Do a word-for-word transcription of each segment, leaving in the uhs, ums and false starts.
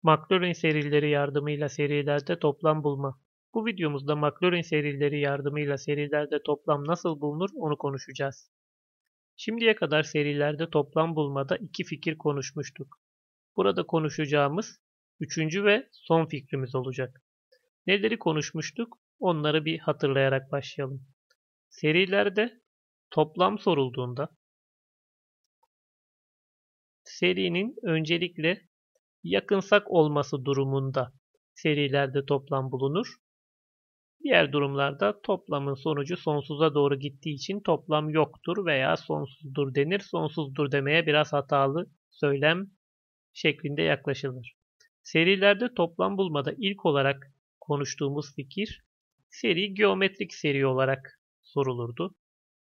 Maclaurin serileri yardımıyla serilerde toplam bulma. Bu videomuzda Maclaurin serileri yardımıyla serilerde toplam nasıl bulunur onu konuşacağız. Şimdiye kadar serilerde toplam bulmada iki fikir konuşmuştuk. Burada konuşacağımız üçüncü ve son fikrimiz olacak. Neleri konuşmuştuk? Onları bir hatırlayarak başlayalım. Serilerde toplam sorulduğunda serinin öncelikle yakınsak olması durumunda serilerde toplam bulunur. Diğer durumlarda toplamın sonucu sonsuza doğru gittiği için toplam yoktur veya sonsuzdur denir. Sonsuzdur demeye biraz hatalı söylem şeklinde yaklaşılır. Serilerde toplam bulmada ilk olarak konuştuğumuz fikir seri geometrik seri olarak sorulurdu.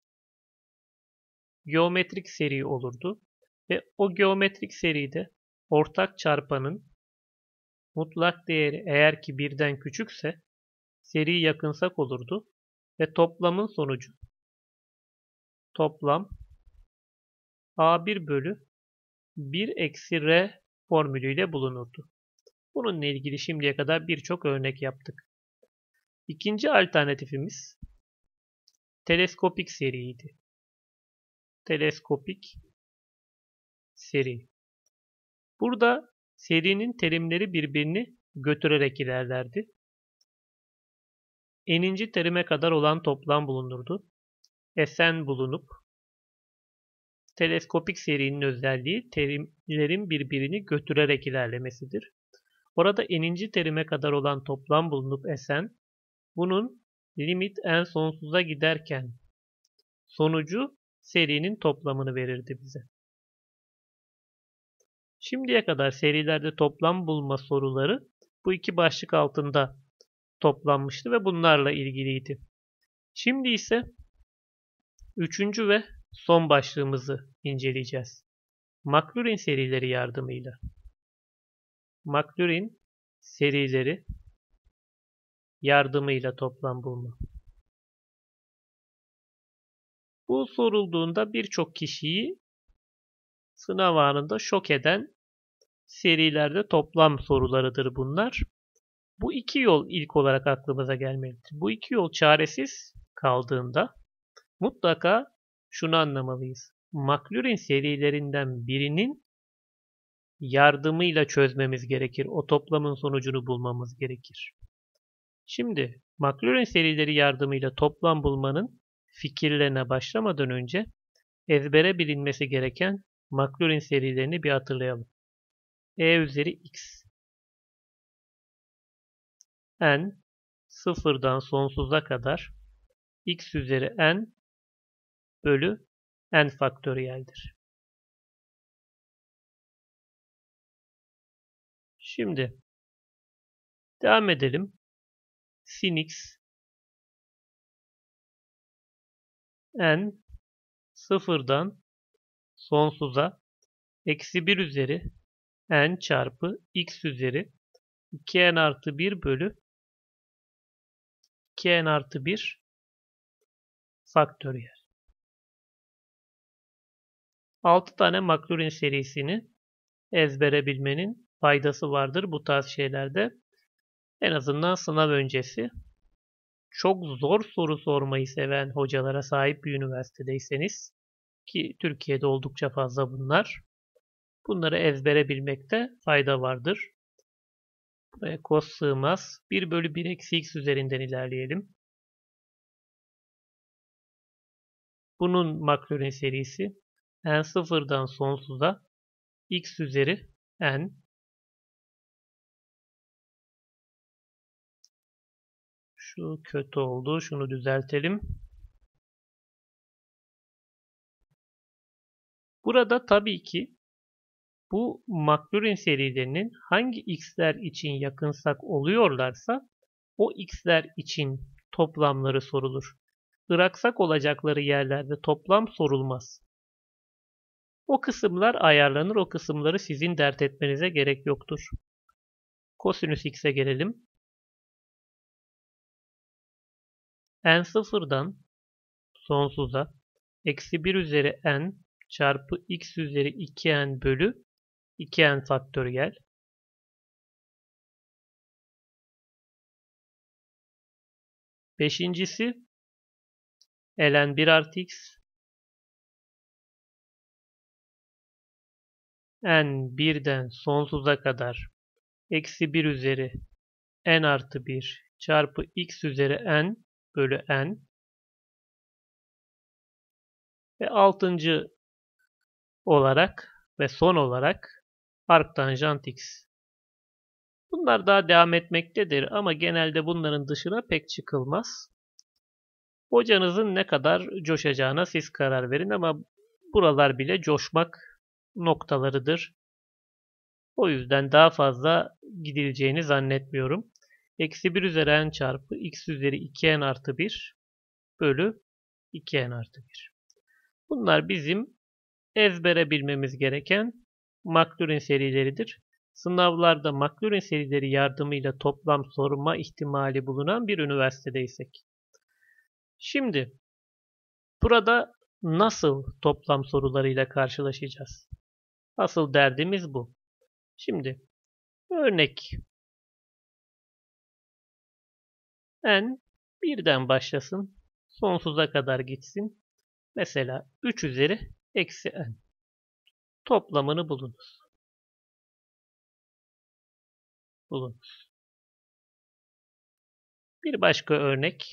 Geometrik seri olurdu ve o geometrik seride ortak çarpanın mutlak değeri eğer ki birden küçükse seri yakınsak olurdu ve toplamın sonucu toplam a bir bölü bir eksi r formülüyle bulunurdu. Bununla ilgili şimdiye kadar birçok örnek yaptık. İkinci alternatifimiz teleskopik seriydi. Teleskopik seri. Burada serinin terimleri birbirini götürerek ilerlerdi. N'inci terime kadar olan toplam bulunurdu. Sn bulunup teleskopik serinin özelliği terimlerin birbirini götürerek ilerlemesidir. Orada n'inci terime kadar olan toplam bulunup Sn, bunun limit n sonsuza giderken sonucu serinin toplamını verirdi bize. Şimdiye kadar serilerde toplam bulma soruları bu iki başlık altında toplanmıştı ve bunlarla ilgiliydi. Şimdi ise üçüncü ve son başlığımızı inceleyeceğiz. Maclaurin serileri yardımıyla. Maclaurin serileri yardımıyla toplam bulma. Bu sorulduğunda birçok kişiyi sınav anında şok eden serilerde toplam sorularıdır bunlar. Bu iki yol ilk olarak aklımıza gelmelidir. Bu iki yol çaresiz kaldığında mutlaka şunu anlamalıyız. Maclaurin serilerinden birinin yardımıyla çözmemiz gerekir. O toplamın sonucunu bulmamız gerekir. Şimdi Maclaurin serileri yardımıyla toplam bulmanın fikirlerine başlamadan önce ezbere bilinmesi gereken Maclaurin serilerini bir hatırlayalım. E üzeri x n sıfırdan sonsuza kadar x üzeri n bölü n faktöriyeldir. Şimdi devam edelim. Sin x n sıfırdan sonsuza eksi bir üzeri n çarpı x üzeri iki n artı bir bölü iki n artı bir faktöriyel. altı tane Maclaurin serisini ezbere bilmenin faydası vardır bu tarz şeylerde. En azından sınav öncesi çok zor soru sormayı seven hocalara sahip bir üniversitedeyseniz, ki Türkiye'de oldukça fazla bunlar, bunları ezbere bilmekte fayda vardır. Buraya cos sığmaz. bir bölü bir eksi x üzerinden ilerleyelim. Bunun Maclaurin serisi n sıfırdan sonsuza x üzeri n şu kötü oldu. Şunu düzeltelim. Burada tabii ki bu Maclaurin serilerinin hangi x'ler için yakınsak oluyorlarsa o x'ler için toplamları sorulur. Iraksak olacakları yerlerde toplam sorulmaz. O kısımlar ayarlanır. O kısımları sizin dert etmenize gerek yoktur. Kosinüs x'e gelelim. N sıfırdan sonsuza eksi bir üzeri n çarpı x üzeri iki n bölü iki n faktöriyel. Beşincisi ln bir artı x n birden sonsuza kadar eksi bir üzeri n artı bir çarpı x üzeri n bölü n ve altıncı olarak ve son olarak arctanjant x. Bunlar daha devam etmektedir ama genelde bunların dışına pek çıkılmaz. Hocanızın ne kadar coşacağına siz karar verin ama buralar bile coşmak noktalarıdır. O yüzden daha fazla gidileceğini zannetmiyorum. Eksi bir üzeri n çarpı x üzeri iki n artı bir bölü iki n artı bir. Bunlar bizim ezbere bilmemiz gereken Maclaurin serileridir. Sınavlarda Maclaurin serileri yardımıyla toplam sorma ihtimali bulunan bir üniversitedeysek. Şimdi burada nasıl toplam sorularıyla karşılaşacağız? Asıl derdimiz bu. Şimdi örnek n birden başlasın, sonsuza kadar gitsin. Mesela üç üzeri eksi n. Toplamını bulunuz. Bulunuz. Bir başka örnek.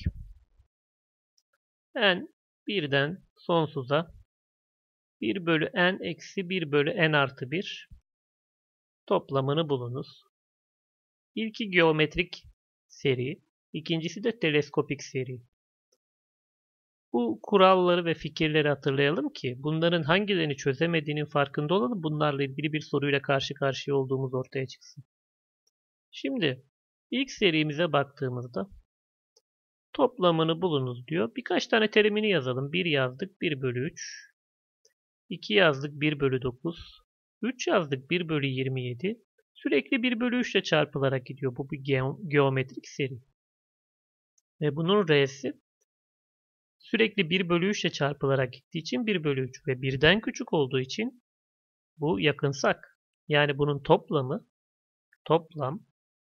N birden sonsuza bir bölü n eksi bir bölü n artı bir toplamını bulunuz. İlki geometrik seri, ikincisi de teleskopik seri. Bu kuralları ve fikirleri hatırlayalım ki bunların hangilerini çözemediğinin farkında olalım. Bunlarla ilgili bir soruyla karşı karşıya olduğumuz ortaya çıksın. Şimdi ilk serimize baktığımızda toplamını bulunuz diyor. Birkaç tane terimini yazalım. bir yazdık bir bölü üç. iki yazdık bir bölü dokuz. üç yazdık bir bölü yirmi yedi. Sürekli bir bölü üç ile çarpılarak gidiyor. Bu bir geometrik seri. Ve bunun r'si sürekli bir bölü üç ile çarpılarak gittiği için bir bölü üç ve birden küçük olduğu için bu yakınsak. Yani bunun toplamı toplam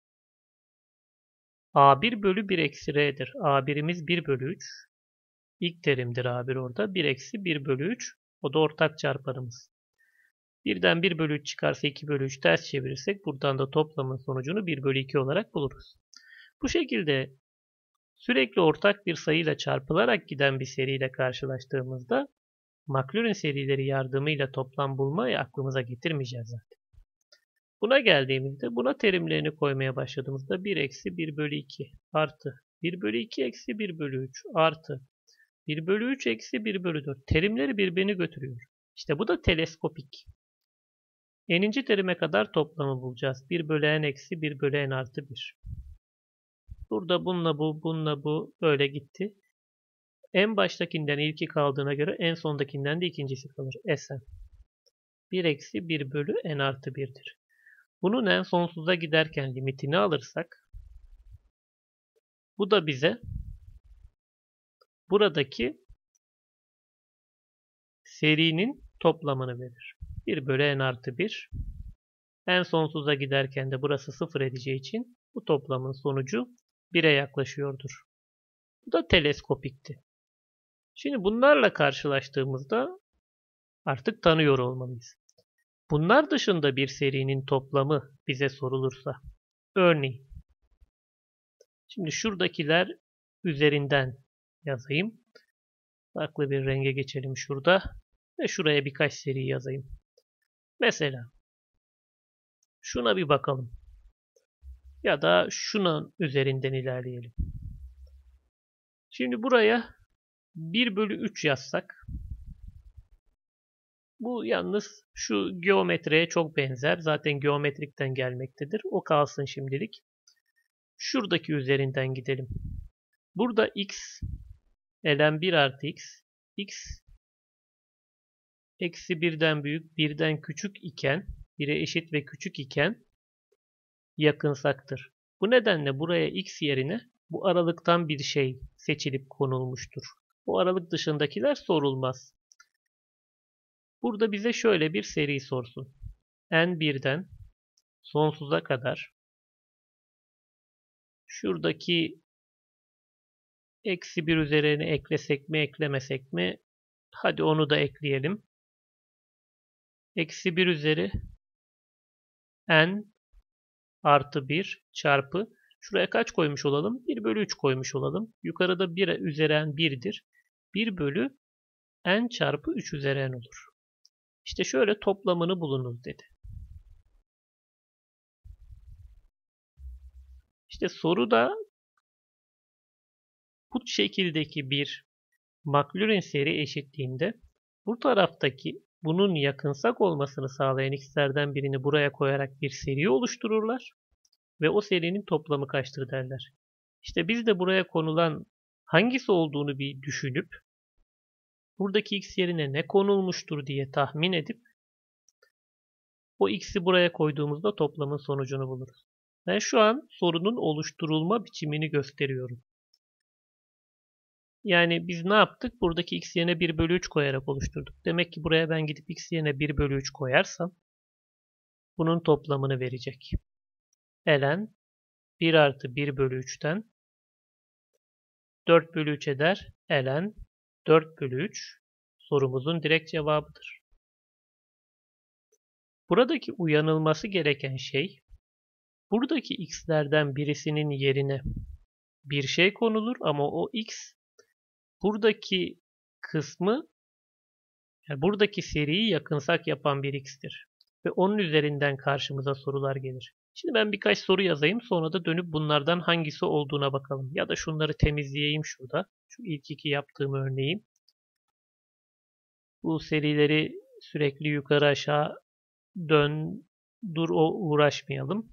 a bir bölü bir eksi r'dir. a birimiz bir bölü üç. İlk terimdir a bir orada. bir eksi bir bölü üç. O da ortak çarpanımız. birden bir bölü üç çıkarsa iki bölü üç ters çevirirsek buradan da toplamın sonucunu bir bölü iki olarak buluruz. Bu şekilde sürekli ortak bir sayıyla çarpılarak giden bir seriyle karşılaştığımızda Maclaurin serileri yardımıyla toplam bulmayı aklımıza getirmeyeceğiz zaten. Buna geldiğimizde buna terimlerini koymaya başladığımızda bir eksi bir bölü iki artı bir bölü iki eksi bir bölü üç artı bir bölü üç eksi bir bölü dört terimleri birbirini götürüyor. İşte bu da teleskopik. N'inci terime kadar toplamı bulacağız. bir bölü n eksi bir bölü n artı bir. Burada bununla bu, bununla bu böyle gitti. En baştakinden ilki kaldığına göre en sondakinden de ikincisi kalır. Sn. bir eksi bir bölü n artı bir'dir. Bunun en sonsuza giderken limitini alırsak bu da bize buradaki serinin toplamını verir. bir bölü n artı bir. En sonsuza giderken de burası sıfır edeceği için bu toplamın sonucu bir'e yaklaşıyordur. Bu da teleskopikti. Şimdi bunlarla karşılaştığımızda artık tanıyor olmalıyız. Bunlar dışında bir serinin toplamı bize sorulursa, örneğin, şimdi şuradakiler üzerinden yazayım. Farklı bir renge geçelim şurada ve şuraya birkaç seri yazayım. Mesela şuna bir bakalım. Ya da şunun üzerinden ilerleyelim. Şimdi buraya bir bölü üç yazsak. Bu yalnız şu geometriye çok benzer. Zaten geometrikten gelmektedir. O kalsın şimdilik. Şuradaki üzerinden gidelim. Burada x ln bir artı x x eksi birden büyük birden küçük iken bire eşit ve küçük iken yakınsaktır. Bu nedenle buraya x yerine bu aralıktan bir şey seçilip konulmuştur. Bu aralık dışındakiler sorulmaz. Burada bize şöyle bir seri sorsun. n birden sonsuza kadar şuradaki Eksi bir üzerine eklesek mi eklemesek mi? Hadi onu da ekleyelim. Eksi bir üzeri n artı bir çarpı. Şuraya kaç koymuş olalım? bir bölü üç koymuş olalım. Yukarıda bir üzeri n birdir. bir bölü n çarpı üç üzeri n olur. İşte şöyle toplamını bulunuz dedi. İşte soruda bu şekildeki bir Maclaurin seri eşitliğinde bu taraftaki bunun yakınsak olmasını sağlayan x'lerden birini buraya koyarak bir seri oluştururlar ve o serinin toplamı kaçtır derler. İşte biz de buraya konulan hangisi olduğunu bir düşünüp buradaki x yerine ne konulmuştur diye tahmin edip o x'i buraya koyduğumuzda toplamın sonucunu buluruz. Ben şu an sorunun oluşturulma biçimini gösteriyorum. Yani biz ne yaptık? Buradaki x yerine bir bölü üç koyarak oluşturduk. Demek ki buraya ben gidip x yerine bir bölü üç koyarsam bunun toplamını verecek. Ln bir artı bir bölü üçten dört bölü üç eder. Ln dört bölü üç sorumuzun direkt cevabıdır. Buradaki uyanılması gereken şey buradaki x'lerden birisinin yerine bir şey konulur ama o x buradaki kısmı yani buradaki seriyi yakınsak yapan bir x'tir. Ve onun üzerinden karşımıza sorular gelir. Şimdi ben birkaç soru yazayım sonra da dönüp bunlardan hangisi olduğuna bakalım. Ya da şunları temizleyeyim şurada. Şu ilk iki yaptığım örneği. Bu serileri sürekli yukarı aşağı dön, dur o uğraşmayalım.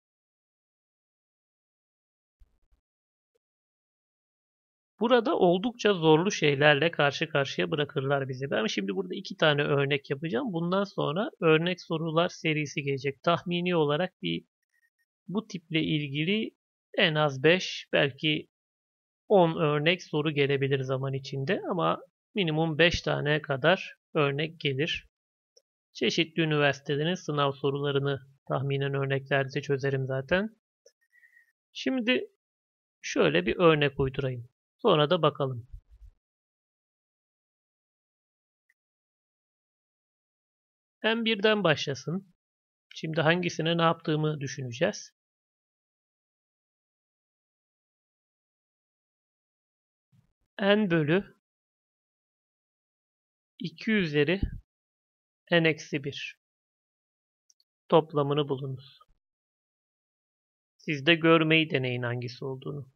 Burada oldukça zorlu şeylerle karşı karşıya bırakırlar bizi. Ben şimdi burada iki tane örnek yapacağım. Bundan sonra örnek sorular serisi gelecek. Tahmini olarak bir bu tiple ilgili en az beş belki on örnek soru gelebilir zaman içinde ama minimum beş tane kadar örnek gelir. Çeşitli üniversitelerin sınav sorularını tahminen örneklerde çözerim zaten. Şimdi şöyle bir örnek uydurayım. Sonra da bakalım. n birden başlasın. Şimdi hangisine ne yaptığımı düşüneceğiz. N bölü iki üzeri n eksi bir. Toplamını bulunuz. Siz de görmeyi deneyin hangisi olduğunu.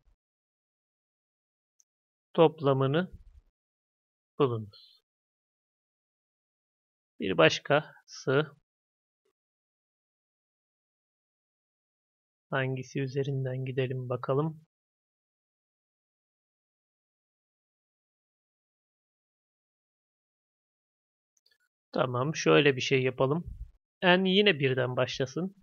Toplamını bulunuz. Bir başkası hangisi üzerinden gidelim bakalım. Tamam, şöyle bir şey yapalım. N yine birden başlasın.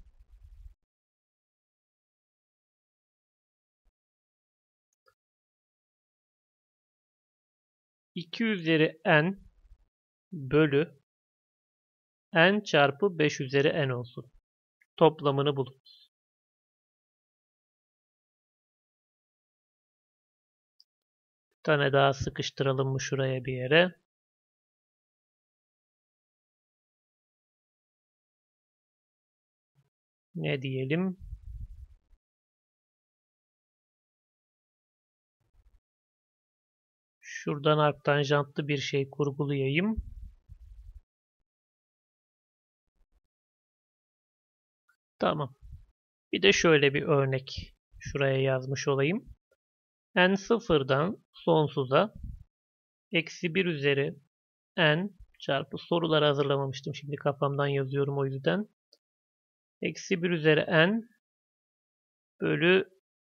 iki üzeri n bölü n çarpı beş üzeri n olsun. Toplamını bulunuz. Bir tane daha sıkıştıralım mı şuraya bir yere? Ne diyelim? Şuradan arktanjantlı bir şey kurgulayayım. Tamam. Bir de şöyle bir örnek şuraya yazmış olayım. N sıfırdan sonsuza eksi bir üzeri n çarpı soruları hazırlamamıştım. Şimdi kafamdan yazıyorum o yüzden. Eksi bir üzeri n bölü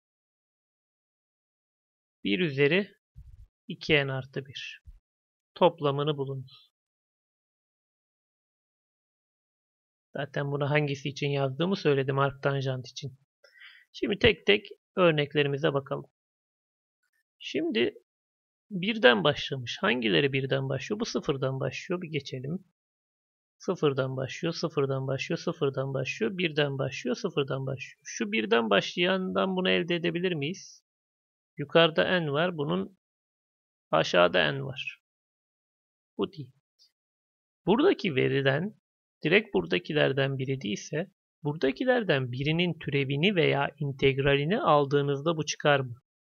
bir üzeri iki n artı bir. Toplamını bulunuz. Zaten bunu hangisi için yazdığımı söyledim arktanjant için. Şimdi tek tek örneklerimize bakalım. Şimdi birden başlamış. Hangileri birden başlıyor? Bu sıfırdan başlıyor. Bir geçelim. Sıfırdan başlıyor, sıfırdan başlıyor, sıfırdan başlıyor, birden başlıyor, sıfırdan başlıyor. Şu birden başlayandan bunu elde edebilir miyiz? Yukarıda n var. Bunun aşağıda n var. Bu değil. Buradaki veriden direkt buradakilerden biri değilse buradakilerden birinin türevini veya integralini aldığınızda bu çıkar mı?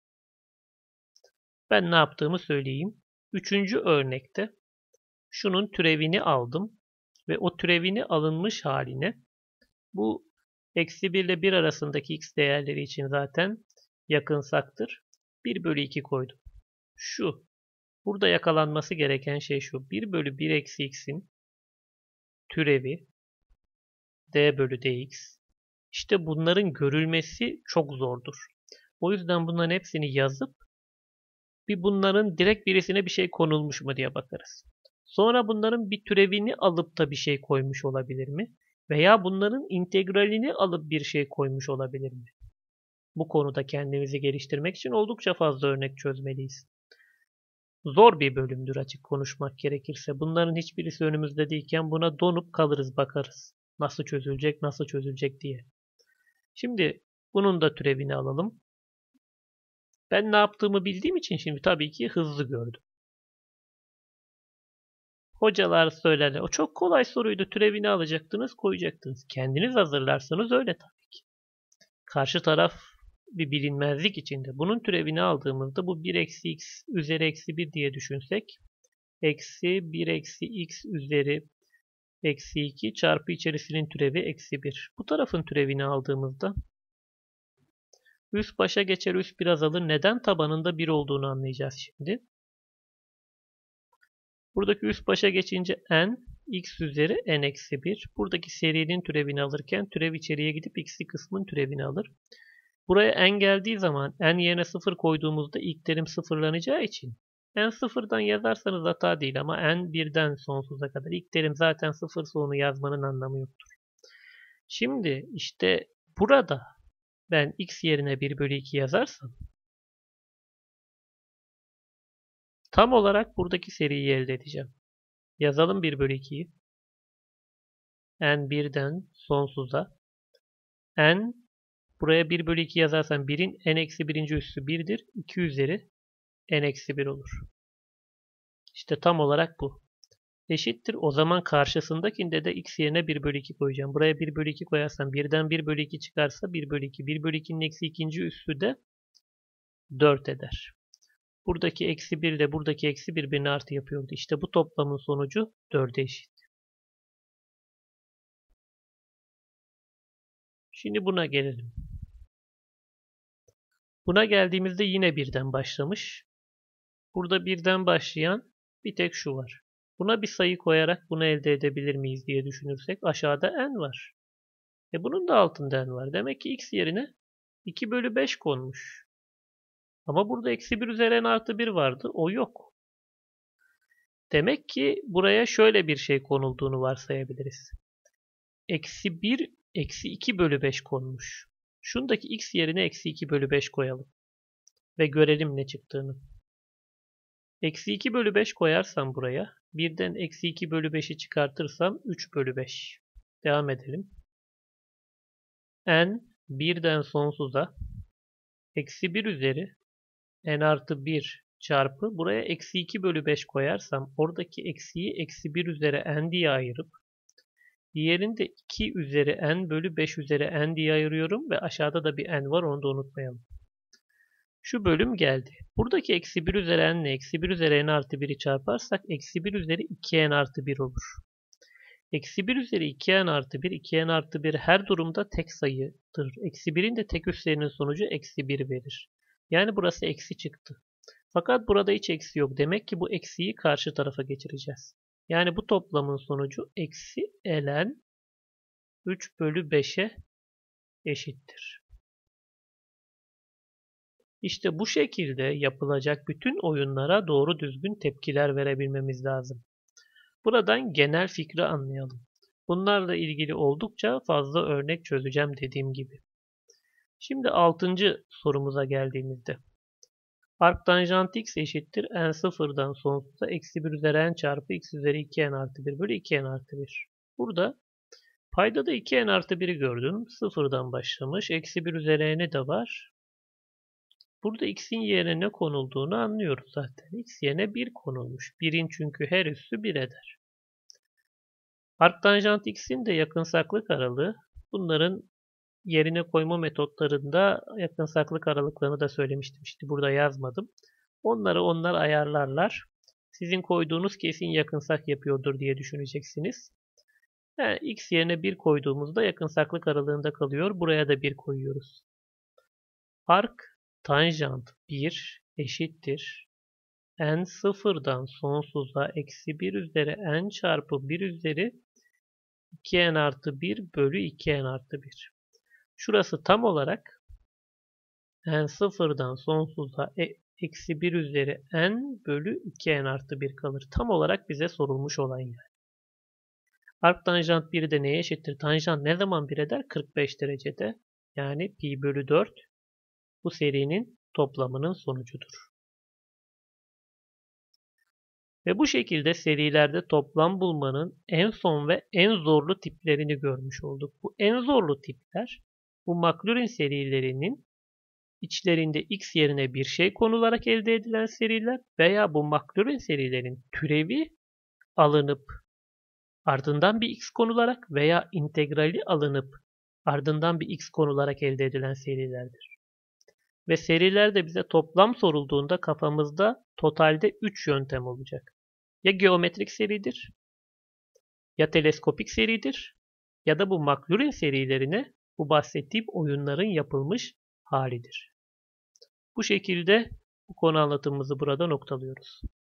Ben ne yaptığımı söyleyeyim. Üçüncü örnekte şunun türevini aldım ve o türevini alınmış haline bu eksi bir ile bir arasındaki x değerleri için zaten yakınsaktır. bir bölü iki koydum. Şu. Burada yakalanması gereken şey şu. bir bölü bir eksi x'in türevi d bölü dx. İşte bunların görülmesi çok zordur. O yüzden bunların hepsini yazıp bir bunların direkt birisine bir şey konulmuş mu diye bakarız. Sonra bunların bir türevini alıp da bir şey koymuş olabilir mi? Veya bunların integralini alıp bir şey koymuş olabilir mi? Bu konuda kendimizi geliştirmek için oldukça fazla örnek çözmeliyiz. Zor bir bölümdür açık konuşmak gerekirse. Bunların hiçbirisi önümüzde değilken buna donup kalırız, bakarız. Nasıl çözülecek, nasıl çözülecek diye. Şimdi bunun da türevini alalım. Ben ne yaptığımı bildiğim için şimdi tabii ki hızlı gördüm. Hocalar söylerler. O çok kolay soruydu. Türevini alacaktınız, koyacaktınız. Kendiniz hazırlarsanız öyle tabii ki. Karşı taraf bir bilinmezlik içinde. Bunun türevini aldığımızda bu bir eksi x üzeri eksi bir diye düşünsek. Eksi bir eksi x üzeri eksi iki çarpı içerisinin türevi eksi bir. Bu tarafın türevini aldığımızda üst başa geçer, üst biraz alır. Neden tabanında bir olduğunu anlayacağız şimdi. Buradaki üst başa geçince n x üzeri n eksi bir. Buradaki serinin türevini alırken türev içeriye gidip x'li kısmın türevini alır. Buraya n geldiği zaman n yerine sıfır koyduğumuzda ilk terim sıfırlanacağı için n sıfırdan yazarsanız hata değil ama n birden sonsuza kadar. İlk terim zaten sıfır onu yazmanın anlamı yoktur. Şimdi işte burada ben x yerine bir bölü iki yazarsam tam olarak buradaki seriyi elde edeceğim. Yazalım bir bölü ikiyi. N birden sonsuza. N buraya bir bölü iki yazarsam birin n eksi birinci üssü birdir. iki üzeri n eksi bir olur. İşte tam olarak bu. Eşittir. O zaman karşısındakinde de x yerine bir bölü iki koyacağım. Buraya bir bölü iki koyarsam birden bir bölü iki çıkarsa bir bölü iki. bir bölü ikinin eksi ikinci üssü de dört eder. Buradaki eksi bir ile buradaki eksi birbirini artı yapıyordu. İşte bu toplamın sonucu dörde eşit. Şimdi buna gelelim. Buna geldiğimizde yine birden başlamış. Burada birden başlayan bir tek şu var. Buna bir sayı koyarak bunu elde edebilir miyiz diye düşünürsek aşağıda n var. E bunun da altında n var. Demek ki x yerine iki bölü beş konmuş. Ama burada eksi bir üzeri n artı bir vardı. O yok. Demek ki buraya şöyle bir şey konulduğunu varsayabiliriz. Eksi bir, eksi iki bölü beş konmuş. Şundaki x yerine eksi iki bölü beş koyalım. Ve görelim ne çıktığını. Eksi iki bölü beş koyarsam buraya, birden eksi iki bölü beşi çıkartırsam üç bölü beş. Devam edelim. N birden sonsuza eksi bir üzeri n artı bir çarpı buraya eksi iki bölü beş koyarsam oradaki eksiyi eksi bir üzeri n diye ayırıp diğerinde iki üzeri n bölü beş üzeri n diye ayırıyorum ve aşağıda da bir n var, onu da unutmayalım. Şu bölüm geldi. Buradaki eksi bir üzeri n ile eksi bir üzeri n artı bir'i çarparsak eksi bir üzeri iki n artı bir olur. Eksi bir üzeri iki n artı bir, iki n artı bir her durumda tek sayıdır. Eksi birin de tek üslerinin sonucu eksi bir verir. Yani burası eksi çıktı. Fakat burada hiç eksi yok. Demek ki bu eksiyi karşı tarafa geçireceğiz. Yani bu toplamın sonucu eksi ln üç bölü beşe eşittir. İşte bu şekilde yapılacak bütün oyunlara doğru düzgün tepkiler verebilmemiz lazım. Buradan genel fikri anlayalım. Bunlarla ilgili oldukça fazla örnek çözeceğim dediğim gibi. Şimdi altıncı sorumuza geldiğimizde. Arctanjant x eşittir n sıfırdan sonsuza eksi bir üzeri n çarpı x üzeri iki n artı bir bölü iki n artı bir. Burada paydada iki n artı bir'i gördüm. Sıfırdan başlamış. Eksi bir üzeri n'i de var. Burada x'in yerine ne konulduğunu anlıyoruz zaten. X yerine bir konulmuş. birin çünkü her üssü bir eder. Arktanjant x'in de yakınsaklık aralığı. Bunların yerine koyma metotlarında yakınsaklık aralıklarını da söylemiştim. İşte burada yazmadım. Onları onlar ayarlarlar. Sizin koyduğunuz kesin yakınsak yapıyordur diye düşüneceksiniz. Yani x yerine bir koyduğumuzda yakınsaklık aralığında kalıyor. Buraya da bir koyuyoruz. Ark tanjant bir eşittir. N sıfırdan sonsuza eksi bir üzeri n çarpı bir üzeri iki n artı bir bölü iki n artı bir. Şurası tam olarak n sıfırdan sonsuza e, eksi bir üzeri n bölü iki n artı bir kalır. Tam olarak bize sorulmuş olan yer. Arc tanjant bir de neye eşittir? Tanjant ne zaman bir eder? kırk beş derecede. Yani pi bölü dört bu serinin toplamının sonucudur. Ve bu şekilde serilerde toplam bulmanın en son ve en zorlu tiplerini görmüş olduk. Bu en zorlu tipler bu Maclaurin serilerinin içlerinde x yerine bir şey konularak elde edilen seriler veya bu Maclaurin serilerin türevi alınıp ardından bir x konularak veya integrali alınıp ardından bir x konularak elde edilen serilerdir. Ve serilerde bize toplam sorulduğunda kafamızda totalde üç yöntem olacak. Ya geometrik seridir, ya teleskopik seridir, ya da bu Maclaurin serilerine bu bahsettiğim oyunların yapılmış halidir. Bu şekilde bu konu anlatımımızı burada noktalıyoruz.